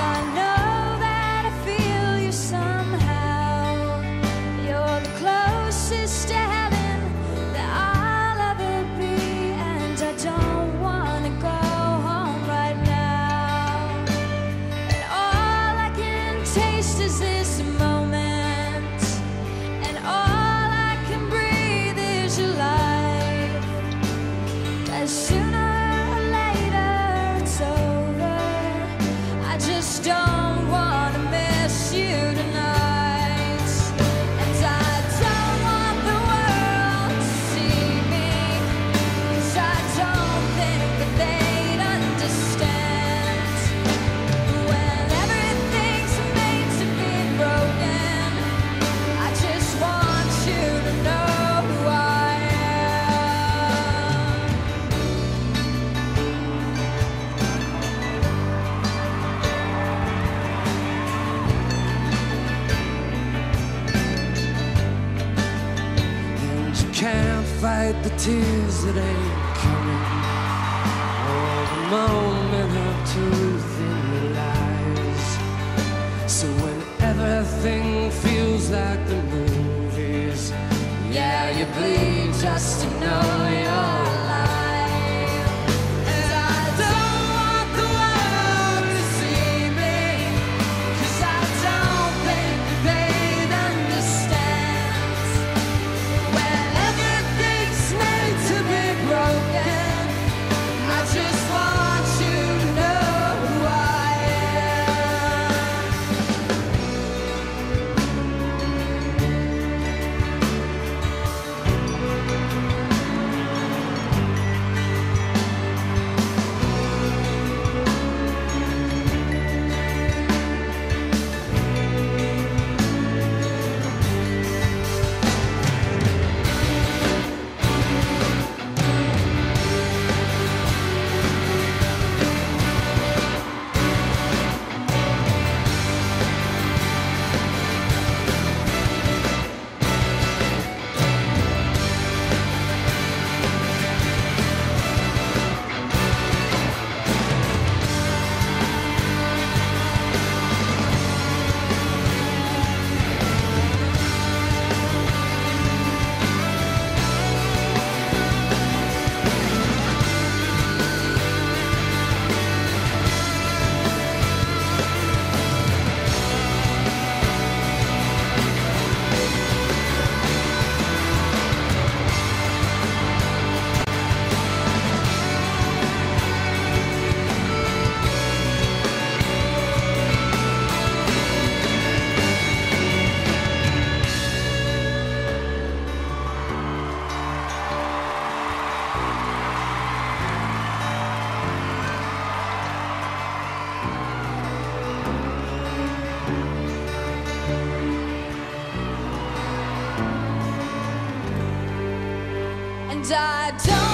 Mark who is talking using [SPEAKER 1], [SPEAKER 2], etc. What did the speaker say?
[SPEAKER 1] I know that I feel you somehow. You're the closest to heaven that I'll ever be, and I don't want to go home right now. And all I can taste is this moment, and all I can breathe is your life. As sooner or later it's over, I just don't want to miss you tonight. And I don't want the world to see me, 'cause I don't think that they'd understand. When everything's made to be broken, I just want you to know who I am.
[SPEAKER 2] And you can't fight the tears that ain't coming, or the moment of truth in your eyes. So when everything feels like the movies, yeah, you bleed just to know you're alive. And I don't want the world to see me, 'cause I don't think that they'd understand. When everything's meant to be broken, I just want you to know who I am.
[SPEAKER 1] And I don't